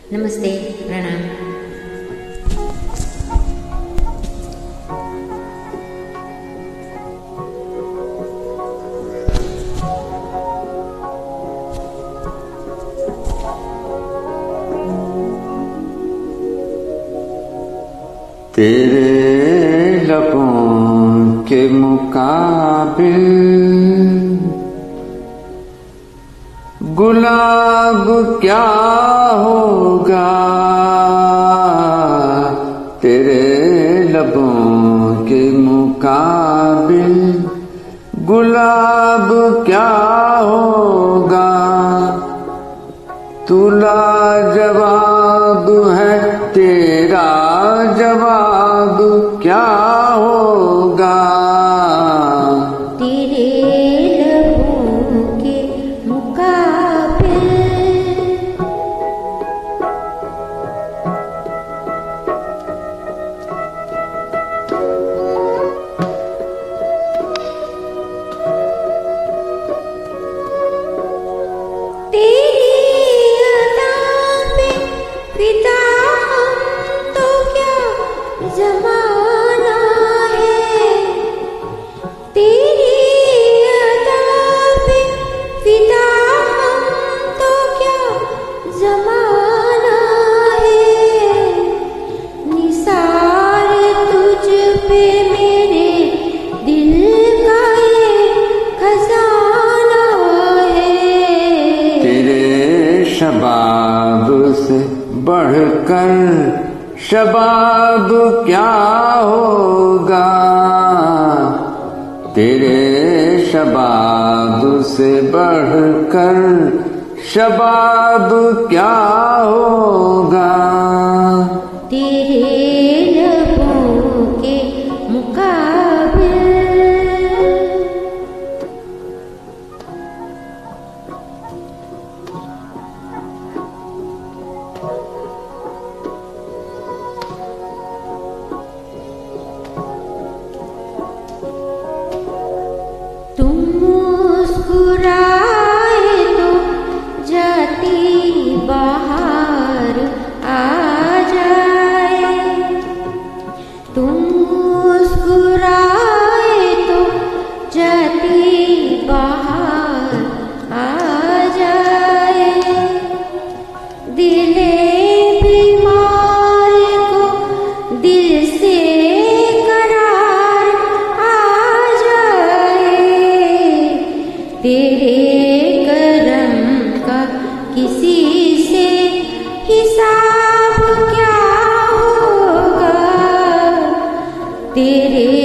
नमस्ते, प्रणाम। तेरे लबों के मुकाबिल गुलाब क्या होगा, तेरे लबों के मुकाबिल गुलाब क्या होगा। तू लाजवाब है, तेरा जवाब क्या होगा। तेरे लबों के मुकाबिल तेरी अदा पे फिदा तो क्या जमाना है। तेरी अदा पे फिदा तो क्या जमाना है। निसार तुझ पे मेरे दिल का ये खजाना है। तेरे शबाब से बढ़कर शबाब क्या होगा, तेरे शबाब से बढ़कर शबाब क्या होगा। तेरे लबों के मुकाबिल तुम मुस्कुराए तो जाती बाहर आ जाए। तुम मुस्कुराए तो जाती बाहर आ जाए। दिले बीमार को दिल से करार आ जाए। तेरे करम का किसी से हिसाब क्या होगा। तेरे